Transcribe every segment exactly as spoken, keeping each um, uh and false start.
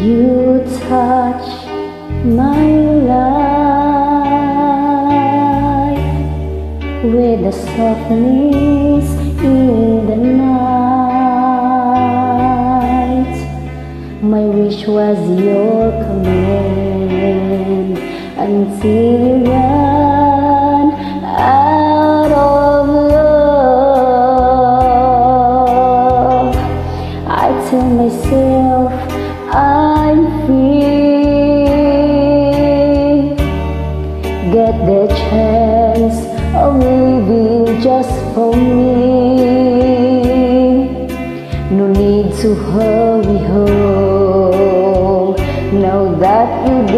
You touch my life with the softness in the night. My wish was your command until you ran out of love. I tell myself I'm free, get the chance of living just for me. No need to hurry home now that you're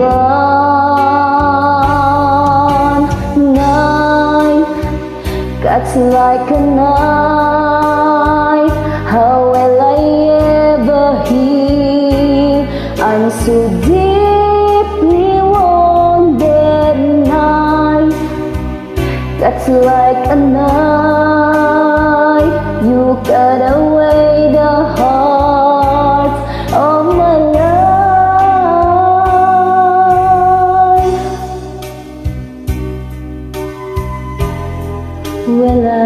gone. Night cuts like a knife, how will I ever heal? I'm so deeply wounded. Night cuts like a knife, you cut away the heart of my life. Will I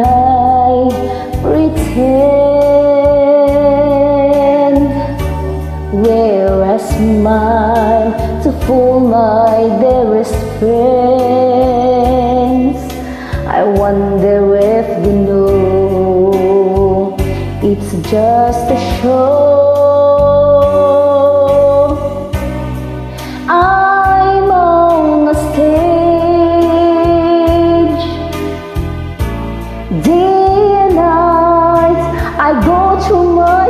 pretend? Where I smile to fool my dearest friends? I wonder if they know it's just a show. I'm on a stage, day and night I go through my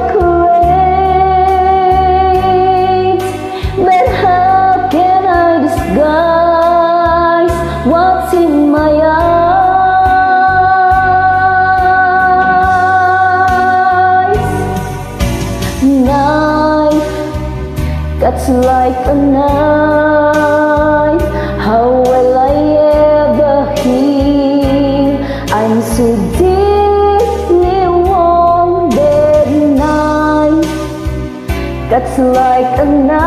charades, but how can I disguise what's in my eyes? Knife cuts like a knife, how will I ever heal? I'm so deeply wounded. Knife cuts like a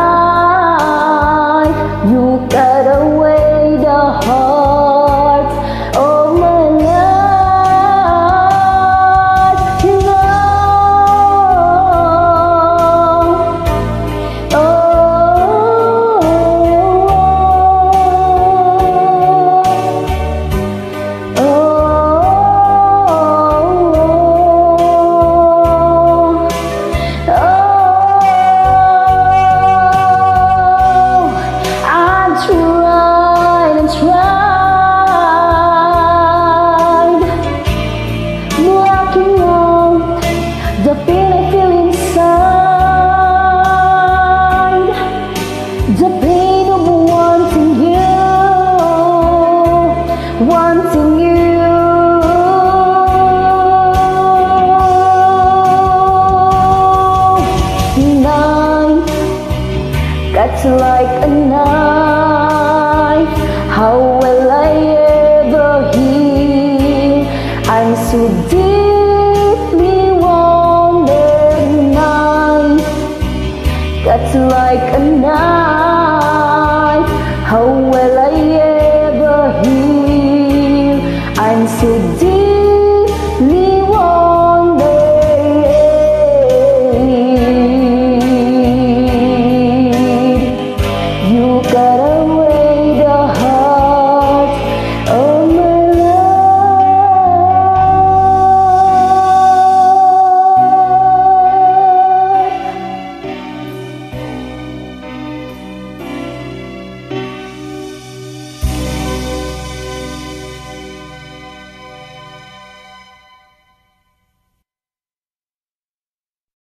knife, you cut away the heart of my life. You know, oh, oh, oh, oh. I tried and tried, blocking out the pain I feel inside, the pain of wanting you, wanting you. Night cuts like a knife, how will I ever heal? I'm so deeply wounded. Night cuts like a knife, how will I ever heal? I'm so deeply